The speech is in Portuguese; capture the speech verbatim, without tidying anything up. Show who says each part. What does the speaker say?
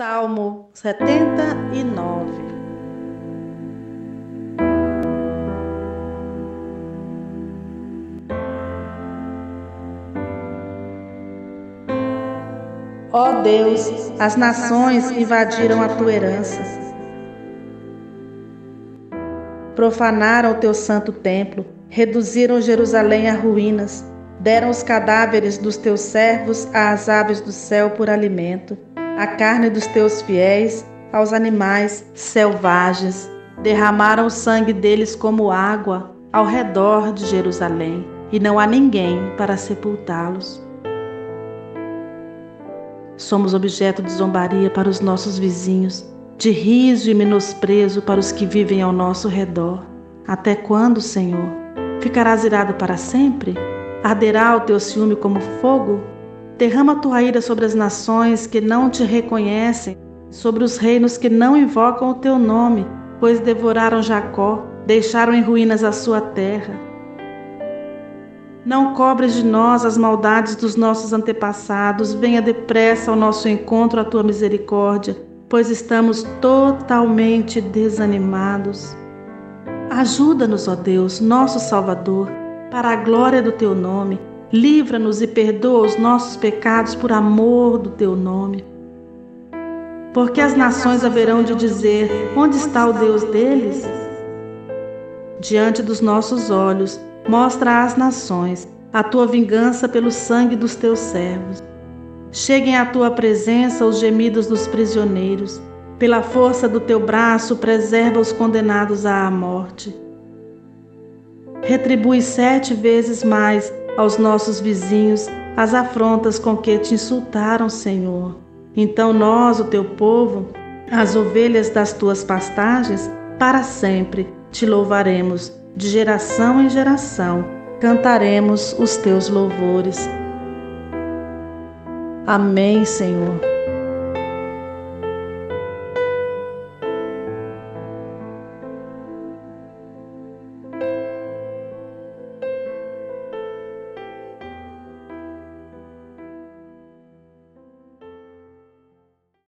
Speaker 1: Salmo setenta e nove. Ó Deus, as nações invadiram a tua herança, profanaram o teu santo templo, reduziram Jerusalém a ruínas, deram os cadáveres dos teus servos às aves do céu por alimento, a carne dos teus fiéis aos animais selvagens, derramaram o sangue deles como água ao redor de Jerusalém, e não há ninguém para sepultá-los. Somos objeto de zombaria para os nossos vizinhos, de riso e menosprezo para os que vivem ao nosso redor. Até quando, Senhor? Ficarás irado para sempre? Arderá o teu ciúme como fogo? Derrama a tua ira sobre as nações que não te reconhecem, sobre os reinos que não invocam o teu nome, pois devoraram Jacó, deixaram em ruínas a sua terra. Não cobres de nós as maldades dos nossos antepassados, venha depressa ao nosso encontro a tua misericórdia, pois estamos totalmente desanimados. Ajuda-nos, ó Deus, nosso Salvador, para a glória do teu nome. Livra-nos e perdoa os nossos pecados por amor do teu nome. Porque as nações haverão de dizer: onde está o Deus deles? Diante dos nossos olhos, mostra às nações a tua vingança pelo sangue dos teus servos. Cheguem à tua presença os gemidos dos prisioneiros. Pela força do teu braço, preserva os condenados à morte. Retribui sete vezes mais aos nossos vizinhos as afrontas com que te insultaram, Senhor. Então nós, o teu povo, as ovelhas das tuas pastagens, para sempre te louvaremos. De geração em geração, cantaremos os teus louvores. Amém, Senhor.